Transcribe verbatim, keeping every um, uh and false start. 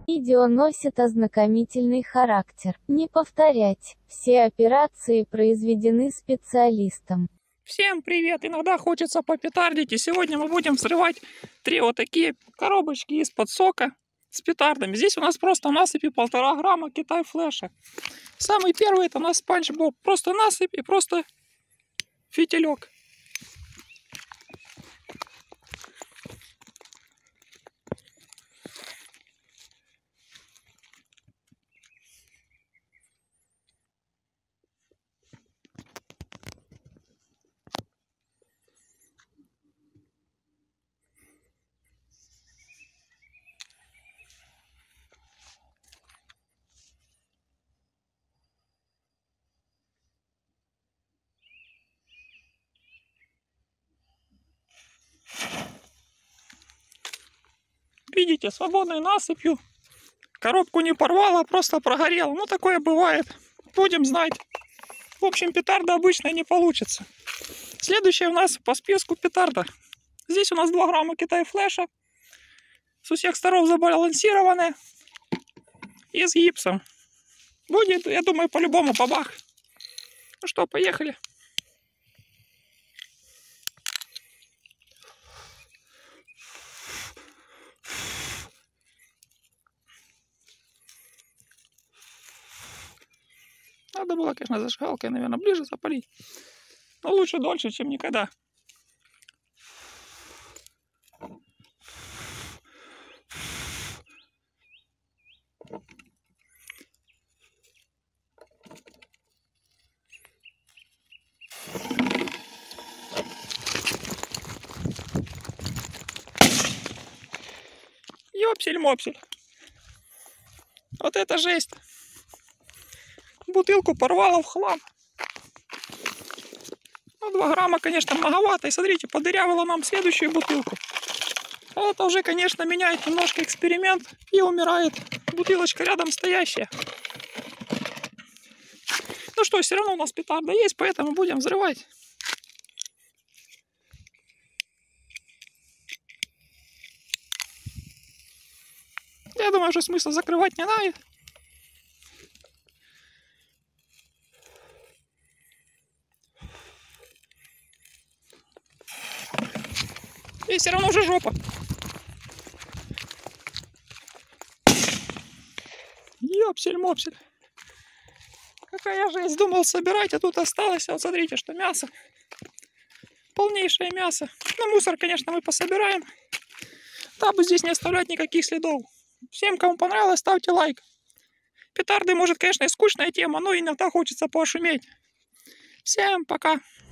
Видео носит ознакомительный характер. Не повторять. Все операции произведены специалистом. Всем привет! Иногда хочется попетардить, и сегодня мы будем взрывать три вот такие коробочки из-под сока с петардами. Здесь у нас просто насыпи полтора грамма Китай флеша. Самый первый это у нас Спанч Боб. Просто насыпь и просто фитилек. Видите, свободной насыпью. Коробку не порвало, просто прогорело. Ну, такое бывает. Будем знать. В общем, петарда обычная не получится. Следующая у нас по списку петарда. Здесь у нас два грамма Китай флеша. С всех сторон забалансированная. И с гипсом. Будет, я думаю, по-любому бабах. Ну что, поехали. Надо было, конечно, зажигалкой, наверное, ближе запалить. Но лучше дольше, чем никогда. Ёпсель-мопсель. Вот это жесть. Бутылку порвало в хлам. Ну, два грамма, конечно, многовато. И смотрите, подырявило нам следующую бутылку. А это уже, конечно, меняет немножко эксперимент. И умирает бутылочка рядом стоящая. Ну что, все равно у нас петарда есть, поэтому будем взрывать. Я думаю, что смысла закрывать не надо. И все равно уже жопа. Ёпсель-мопсель. Какая жесть. Думал собирать, а тут осталось. А вот смотрите, что мясо. Полнейшее мясо. Ну, мусор, конечно, мы пособираем. Дабы здесь не оставлять никаких следов. Всем, кому понравилось, ставьте лайк. Петарды, может, конечно, и скучная тема, но иногда хочется пошуметь. Всем пока.